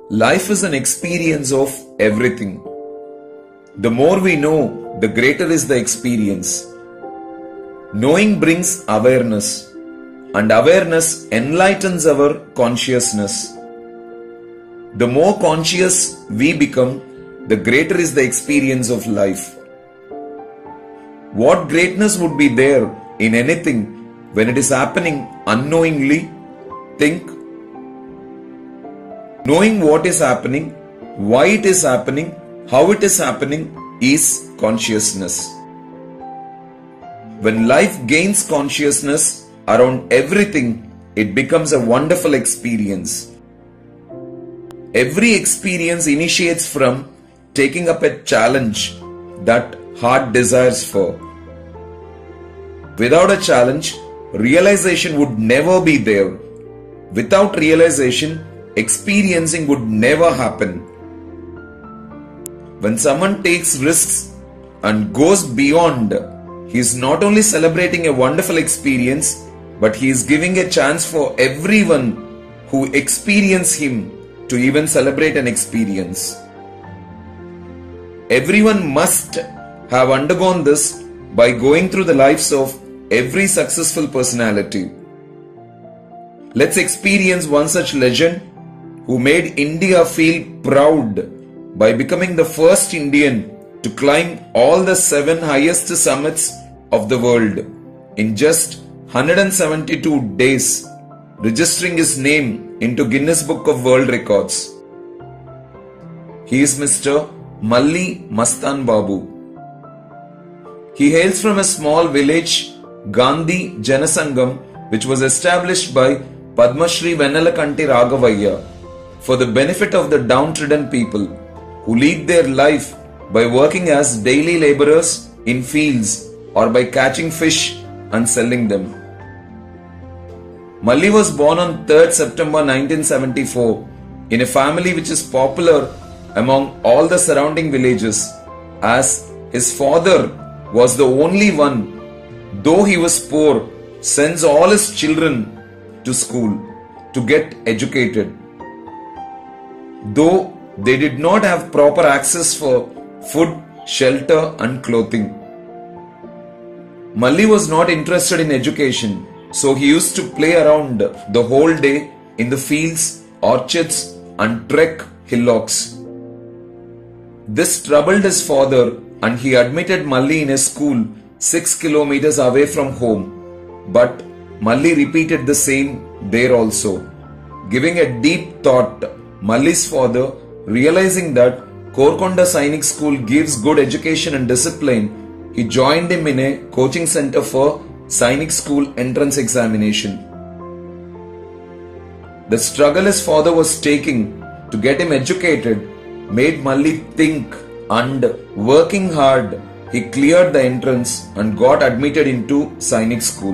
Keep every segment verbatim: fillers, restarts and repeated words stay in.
Life is an experience of everything. The more we know, the greater is the experience. Knowing brings awareness, and awareness enlightens our consciousness. The more conscious we become, the greater is the experience of life. What greatness would be there in anything when it is happening unknowingly? Think. Knowing what is happening, why it is happening, how it is happening is consciousness. When life gains consciousness around everything, it becomes a wonderful experience. Every experience initiates from taking up a challenge that heart desires for. Without a challenge, realization would never be there. Without realization, experiencing would never happen. When someone takes risks and goes beyond, he is not only celebrating a wonderful experience, but he is giving a chance for everyone who experience him to even celebrate an experience. Everyone must have undergone this by going through the lives of every successful personality. Let's experience one such legend who made India feel proud by becoming the first Indian to climb all the seven highest summits of the world in just one hundred seventy-two days, registering his name into Guinness Book of World Records. He is Mister MALLI MASTAN Babu. He hails from a small village, Gandhi Janasangam, which was established by Padma Shri Vennalakanti Raghavaiah for the benefit of the downtrodden people who lead their life by working as daily laborers in fields or by catching fish and selling them. Malli was born on third September nineteen seventy-four in a family which is popular among all the surrounding villages, as his father was the only one, though he was poor, sends all his children to school to get educated. Though they did not have proper access for food, shelter and clothing. Malli was not interested in education, so he used to play around the whole day in the fields, orchards and trek hillocks. This troubled his father and he admitted Malli in a school six kilometers away from home. But Malli repeated the same there also. Giving a deep thought, Malli's father, realizing that Korkonda Sainik School gives good education and discipline, he joined him in a coaching center for Sainik School entrance examination. The struggle his father was taking to get him educated made Malli think, and working hard, he cleared the entrance and got admitted into Sainik School.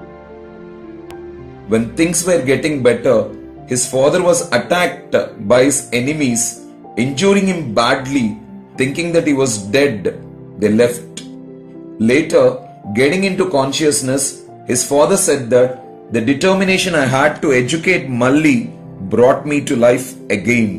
When things were getting better, his father was attacked by his enemies, injuring him badly, thinking that he was dead. They left. Later, getting into consciousness, his father said that the determination I had to educate Malli brought me to life again.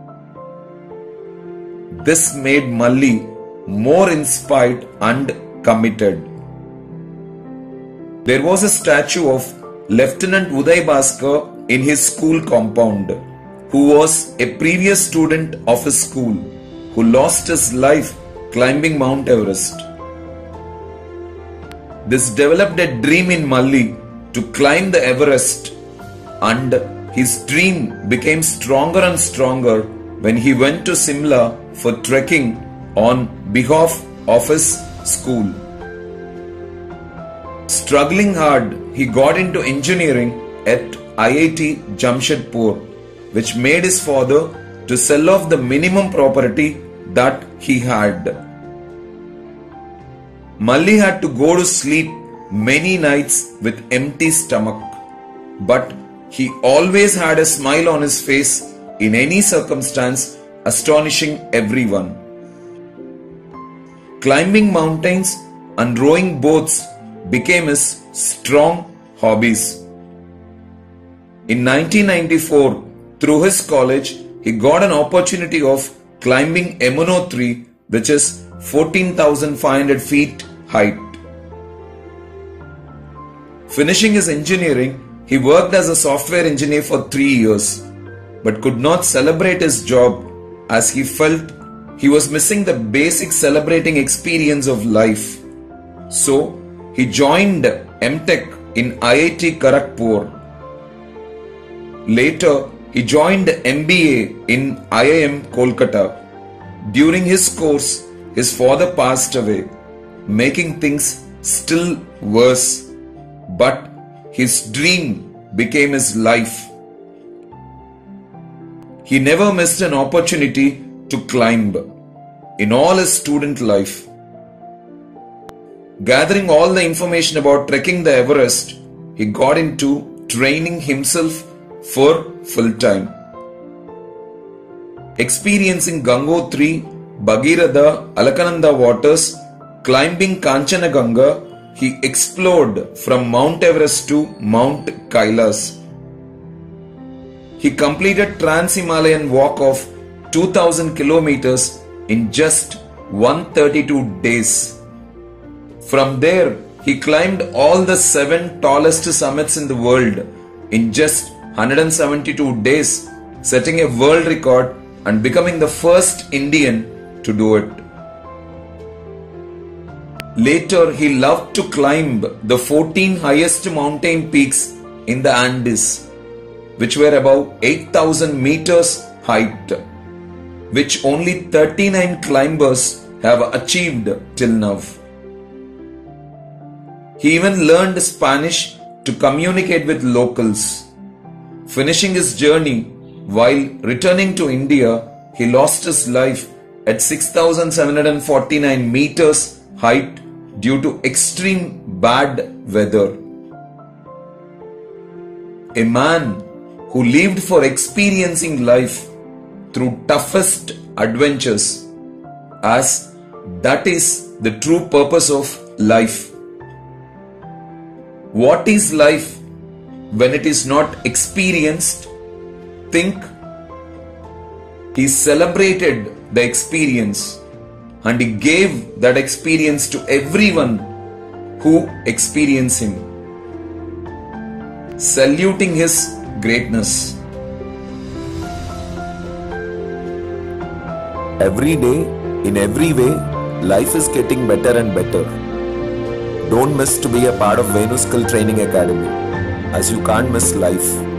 This made Malli more inspired and committed. There was a statue of Lieutenant Uday Bhaskar in his school compound, who was a previous student of his school, who lost his life climbing Mount Everest. This developed a dream in Malli to climb the Everest, and his dream became stronger and stronger when he went to Simla for trekking on behalf of his school. Struggling hard, he got into engineering at I I T Jamshedpur, which made his father to sell off the minimum property that he had. Malli had to go to sleep many nights with empty stomach, but he always had a smile on his face in any circumstance, astonishing everyone. Climbing mountains and rowing boats became his strong hobbies. In nineteen ninety-four, through his college, he got an opportunity of climbing M A L L three, which is fourteen thousand five hundred feet height. Finishing his engineering, he worked as a software engineer for three years, but could not celebrate his job as he felt he was missing the basic celebrating experience of life. So, he joined M Tech in I I T Kharagpur. Later, he joined M B A in I I M Kolkata. During his course, his father passed away, making things still worse. But his dream became his life. He never missed an opportunity to climb in all his student life. Gathering all the information about trekking the Everest, he got into training himself for full time. Experiencing Gangotri, Bhagiratha, Alakananda waters, climbing Kanchanaganga, he explored from Mount Everest to Mount Kailas. He completed Trans-Himalayan walk of two thousand kilometers in just one hundred thirty-two days. From there, he climbed all the seven tallest summits in the world in just one hundred seventy-two days, setting a world record and becoming the first Indian to do it. Later, he loved to climb the fourteen highest mountain peaks in the Andes, which were above eight thousand meters height, which only thirty-nine climbers have achieved till now. He even learned Spanish to communicate with locals. Finishing his journey, while returning to India, he lost his life at six thousand seven hundred forty-nine meters height due to extreme bad weather. A man who lived for experiencing life through toughest adventures, as that is the true purpose of life. What is life when it is not experienced? Think. He celebrated the experience and he gave that experience to everyone who experienced him, saluting his greatness. Every day, in every way, life is getting better and better. Don't miss to be a part of Venu Skill Training Academy, as you can't miss life.